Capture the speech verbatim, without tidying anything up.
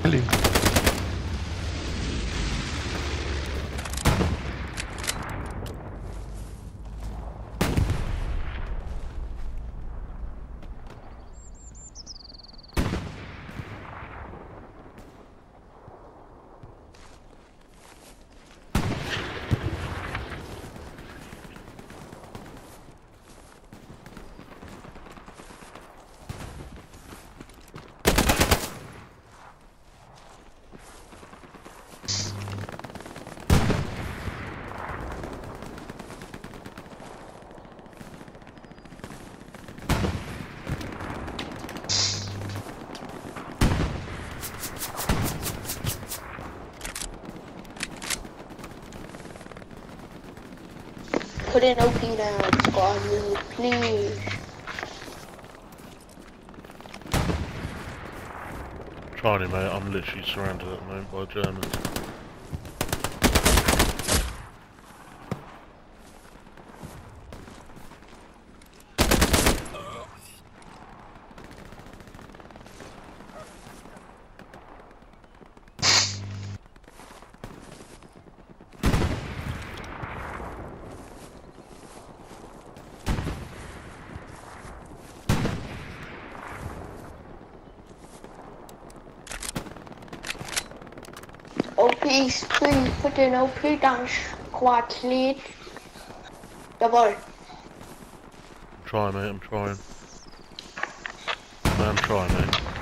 Kill him. Put an O P down, squad leader, please. Trying it, mate. I'm literally surrounded at the moment by Germans. O P, please put an O P down, squad lead. Double. I'm trying, mate. I'm trying. Man, I'm trying, mate.